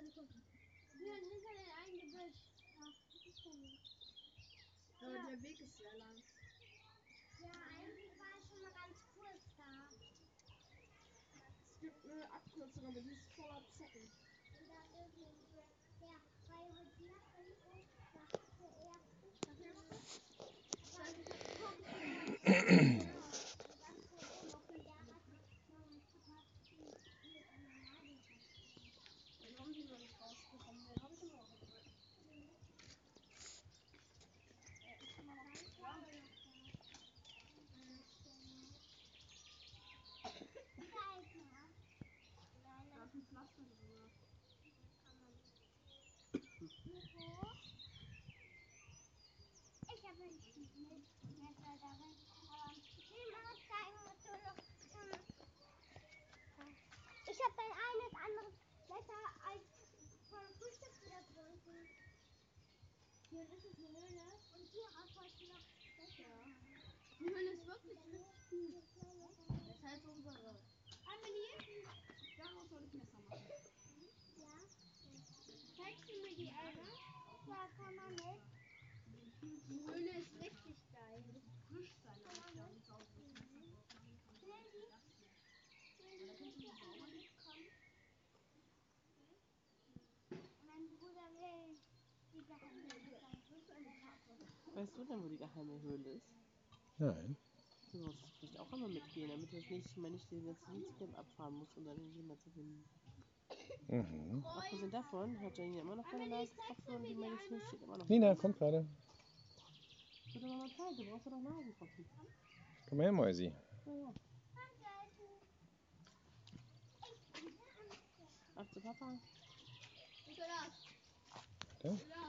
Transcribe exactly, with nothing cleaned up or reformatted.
Also guck. Hier hinter dem einen Gebüsch. Ja, ja, der Weg ist sehr lang. Ja, eigentlich war ich schon mal ganz kurz da. Es gibt eine Abkürzung, aber die ist voller Zecken. Und da ist der freie Diakonus nach zuerst. Sag mir mal kurz. Ich weiß nicht, ob du guckst. Und das wurde noch und der hat mein Papa mit einer Nadel verstanden. Den haben sie noch nicht rausbekommen. Den habe ich immer noch geholt. Er ist immer noch da. Da ist ein Pflaster drüber. Ich habe ein Messer darin, aber ich will mal zeigen, was du noch. Ich habe ein eines anderes Messer als vom Frühstück wieder gefunden. Hier ist es eine Höhle. Und hier hast du noch Messer. Ja. Die Höhle ist wirklich richtig gut. Das ist halt unsere. Amelie, daraus soll ich Messer machen. Ja. Zeigst du mir die einmal? Ja, kann man nicht. Die Höhle ist richtig geil. Die muss frisch sein, damit ich da ein sauberes Messer rausmachen kann. So wie das hier. Aber da kannst du nicht sauber nicht kommen. Mein Bruder will die geheime Höhle sein. Weißt du denn, wo die geheime Höhle ist? Nein. Du musst vielleicht auch einmal mitgehen, damit du das nächste Mal nicht den ganzen Dienstcamp abfahren musst, um deine Kinder zu finden. Mhm. Abgesehen davon hat Janine immer noch keine Nasentropfen und die Medizin steht immer noch. Nina, kommt gerade. Ich würde mal zeigen, du brauchst ja doch Nasentropfen. Komm her, Mäusi. Ja, ja. Ach, zu Papa. Nikolas. Ja?